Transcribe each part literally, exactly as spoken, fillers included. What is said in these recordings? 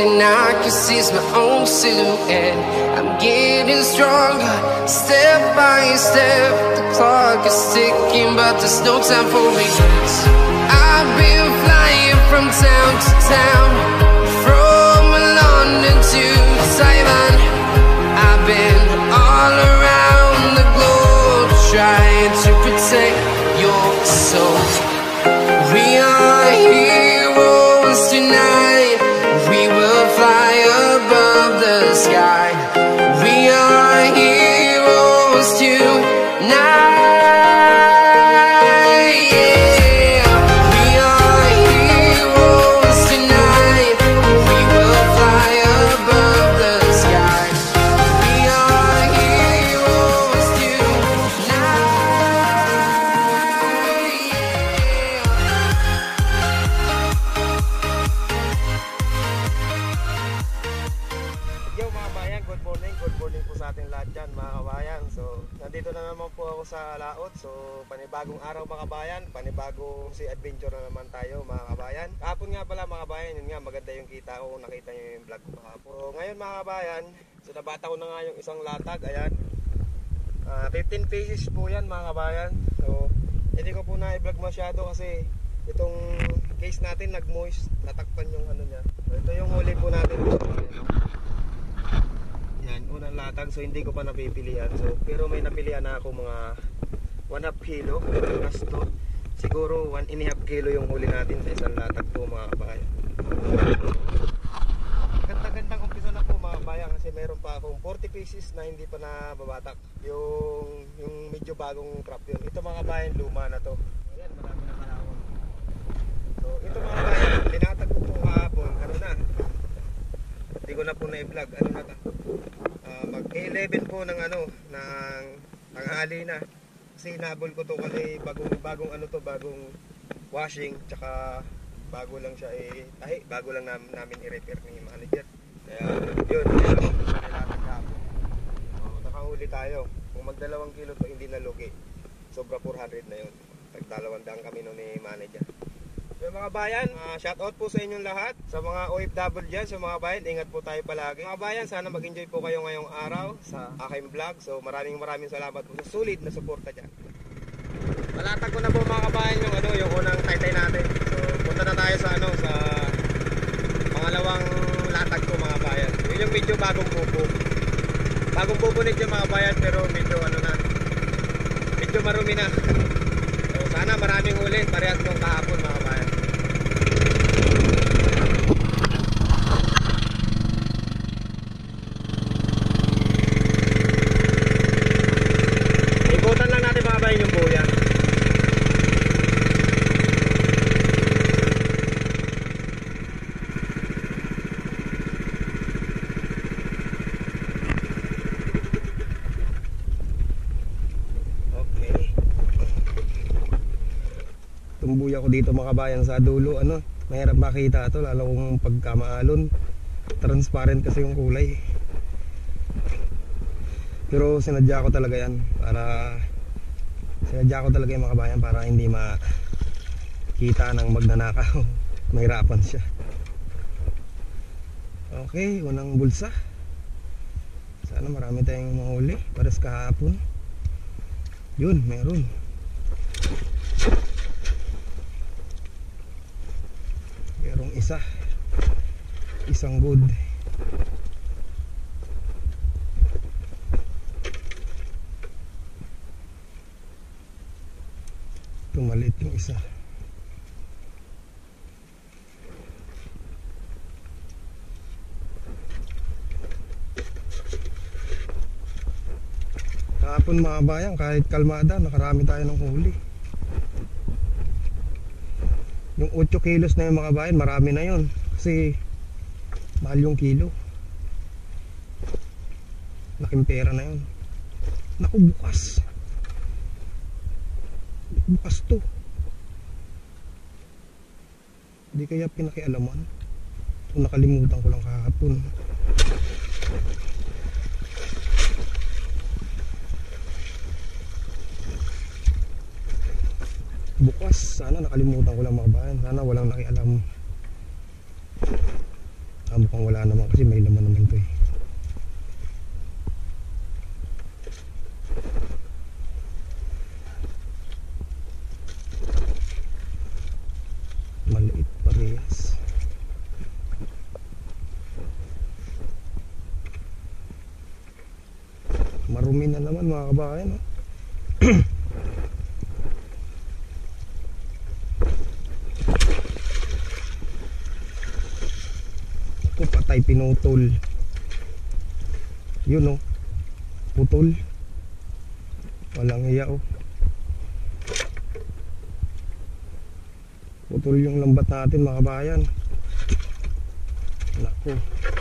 thing I can see is my own silhouette. I'm getting stronger, step by step. The clock is ticking, but there's no time for regrets. I've been flying from town to town, from London to Taiwan. I've been all around the globe, trying to protect your soul. We are heroes tonight. We will fly above the sky. We are heroes tonight. Yeah. We are heroes tonight. We will fly above the sky. We are heroes tonight. Yo mga kabayan, good morning, good morning po sa ating lahat dyan mga kabayan. So, nandito na naman po ako sa Laot. So, panibagong araw mga kabayan, panibagong si adventure na naman tayo mga kabayan. Kahapon nga pala mga kabayan, yun nga, maganda yung kita ko kung nakita nyo yung vlog ko kahapon. So, ngayon mga kabayan, so nabata ko na nga yung isang latag, ayan. Uh, fifteen pieces po yan mga kabayan. So, hindi ko po na i-vlog masyado kasi itong case natin nag-moist, natakpan yung ano niya. So, ito yung huli po natin mga kabayan. Yan, unang latag, so hindi ko pa napipilian. So, pero may napilian na ako mga one half kilo. Plus to, siguro one and a half kilo yung huli natin sa isang latag po mga kabayan. Ganda-gandang umpisa na po mga kabayan kasi meron pa akong forty pieces na hindi pa nababatak. Yung, yung medyo bagong crop yun. Ito mga kabayan, luma na to. Ayan, marami na kalawang. So, ito mga kabayan, linatag ko po kahapon. Ano na? Hindi ko na po na-vlog. Ano na ta? Uh, mag eleven po ng ano ng tanghali na kasi nabol ko to kasi bagong bagong ano to bagong washing tsaka bago lang siya eh tahi bago lang nam, namin i-repair ni manager kaya yun nilatag kahapon. Oh, nakahuli tayo kung magdalawang kilo to hindi na lugi sobra four hundred na yun tagdalawang daan kami no ni manager. So mga bayan, uh, shout out po sa inyong lahat. Sa mga O F W dyan, sa mga bayan, ingat po tayo palagi. Mga bayan, sana mag-enjoy po kayo ngayong araw sa aking vlog. So maraming maraming salamat po sa sulit na suporta dyan. Malatag ko na po mga kabayan yung, ano, yung unang taytay natin. So punta na tayo sa, ano, sa pangalawang latag ko mga bayan. Yun yung medyo bagong pupo. Bagong pupunit yung mga bayan pero medyo ano na, medyo marumi na. So sana maraming huli, parehas nung kahapon mga bayan. Ikutan lang natin mga bayan yung buya. Tumbuya ko dito mga kabayan sa dulo, ano, mahirap makita ito lalo kung pagkamaalon, transparent kasi yung kulay. Pero sinadya ko talaga yan para sinadya ko talaga yung mga kabayan para hindi makita ng magnanakaw. Mahirapan siya. Okay, unang bulsa. Sana marami tayong mahuli para sa kahapon. Yun, meron. Merong isa. Isang good. Tumalit yung isa. Kahapon mga bayan, kahit kalmada, nakarami tayo ng huli. Yung eight kilos na yung mga bayan, marami na yun. Kasi mahal yung kilo. Laking pera na yun. Naku, bukas. Bukas to. Hindi kaya pinakialaman. So, nakalimutan ko lang kahapon. Bukas, sana nakalimutan ko lang mga bayan. Sana walang nakialam. Ah, mukhang wala naman kasi may laman naman to eh. Maliit parehas. Marumi na naman mga kabayan, no? Ito patay, pinutol. Yun, no? Putol. Walang iya, oh. Putol yung lambat natin mga kabayan. Naku.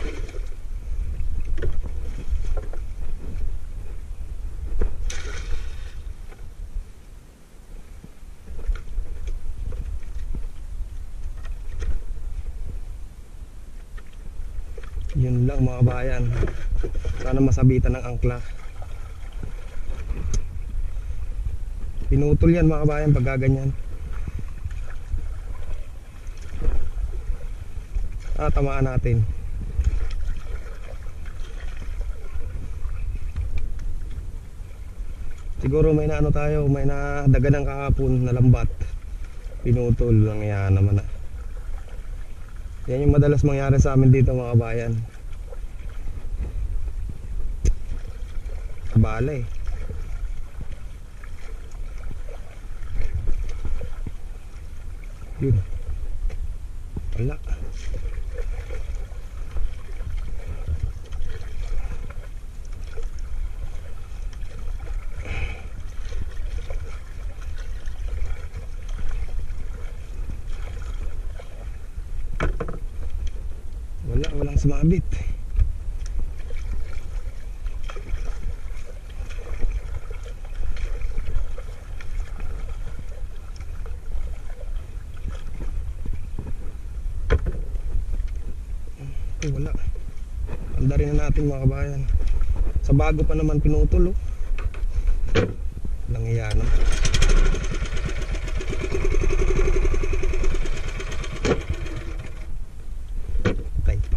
Yun lang mga kabayan. Sana masabitan ng angkla. Pinutol yan mga kabayan pag gaganyan. Ah, tamaan natin. Siguro may naano tayo, may nadagan ng kahapon na lambat. Pinutol lang yan naman na. Yan yung madalas mangyari sa amin dito mga kabayan. Kabala eh. Yun. Wala. Wala, walang sumabit. Eh, wala. Andarin na natin mga kabayan. Sa bago pa naman pinutol, oh. Walang iya na. Patay pa.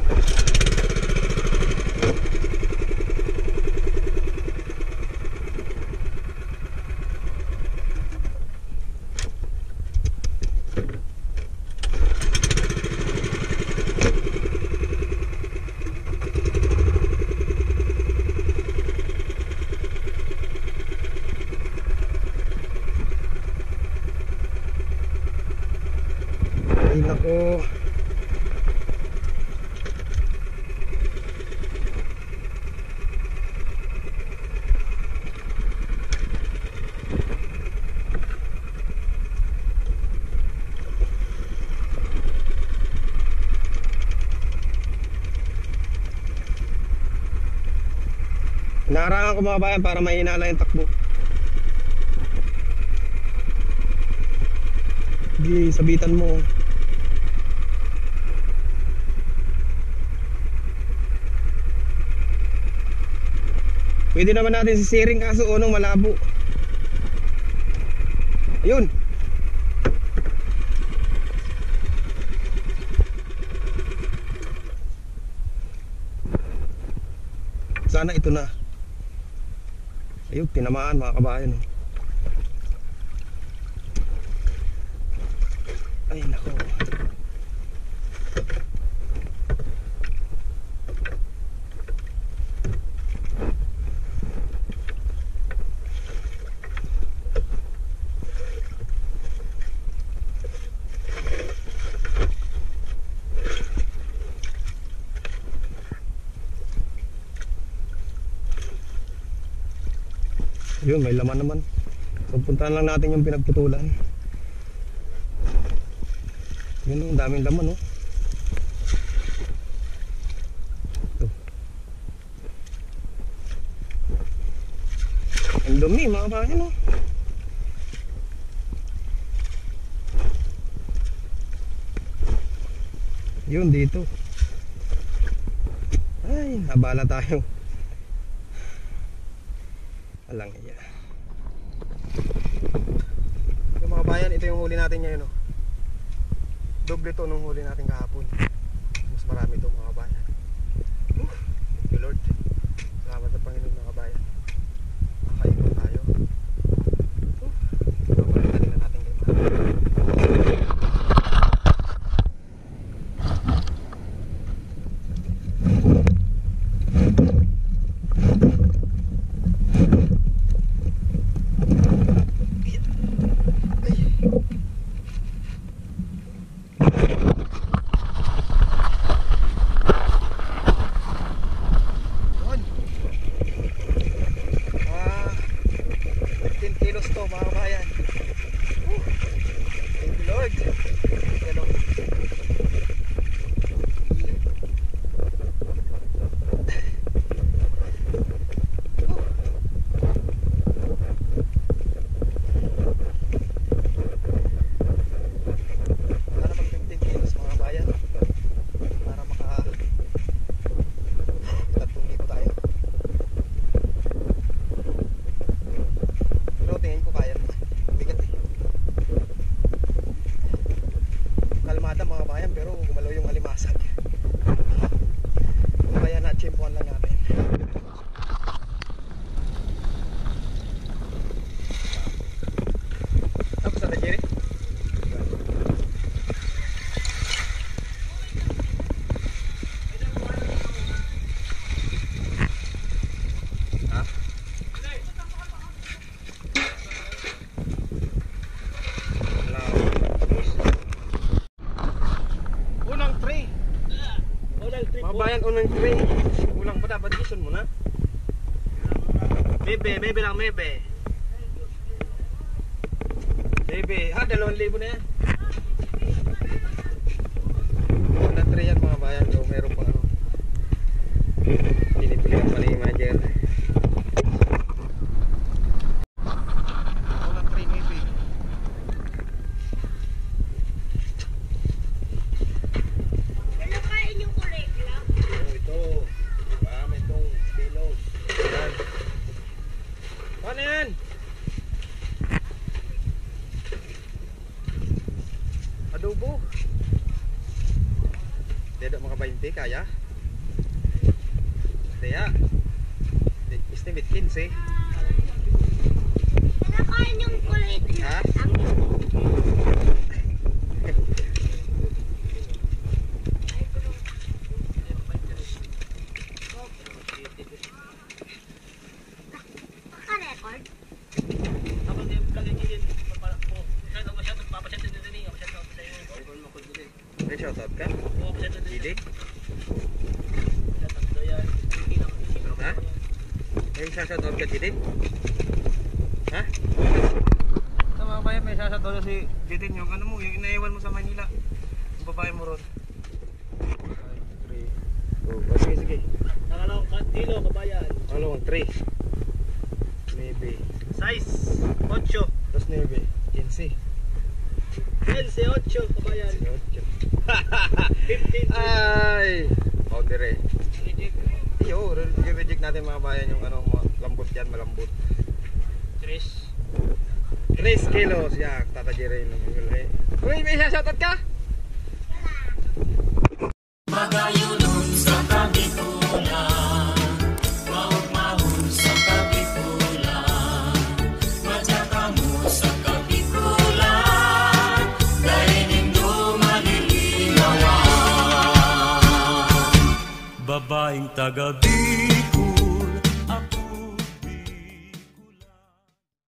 Ay nako. Inaharangan ko mga bayan para mahina lang yung takbo. Hindi, sabitan mo. Pwede naman natin sisiring kaso unong malabo. Ayun. Sana ito na. Ayun, tinamaan mga kabayan. Ay nako. Yun, may laman naman. So puntahan lang natin yung pinagputulan. Yun, ang daming laman, oh. Ito. Ang dumi mga kabayan, oh. Yun dito. Ay, nabala tayo. Alang iya. Yung mga bayan, ito yung huli natin ngayon, oh. Doble to nung huli natin kahapon. Mas mas marami ito mga kabayan. Uh, thank you Lord. Salamat sa Panginoon mga kabayan. Nakaikot tayo. Uh, Mabalik na natin kayo mga kabayan. Bayan unang tray. Kulang pa dapat ison mo na. Bebe, bebe lang bebe. Bebe, ha dalawang libo na yan. Unang tray yan mga bayan, so meron pa ano. Pinipilihan pa ni manager. Unang tray bebe. Ano yan? Adobo. Dedok mga twenty kaya? Kaya. Estimate quince. Kinakain yung kulit na. Ha? May shoutout ka? Giding? Ha? May shoutout ka Giding? Ha? Sa mga bayan may shoutout si Giding yung ano mo, yung inaiwan mo sa Manila. Yung babae mo ron. Oh, sige sige. Nakalawang kilo kabayan. Nakalawang three. Maybe. Size eight. Tapos maybe quince. quince, eight kabayan. fifteen. Ay! Powder eh. Iyo, i-reject natin mga bayan yung ano, lambot yan, malambot. Tres. three kilos. Yan, tatajiri naman yung eh. Uy, may shoutout ka? Magayunon sa Kabikulan, maugmahon sa Kabikulan, matsaka mo sa Kabikulan, dahil nindo malilinawan. Babaeng taga-Bicol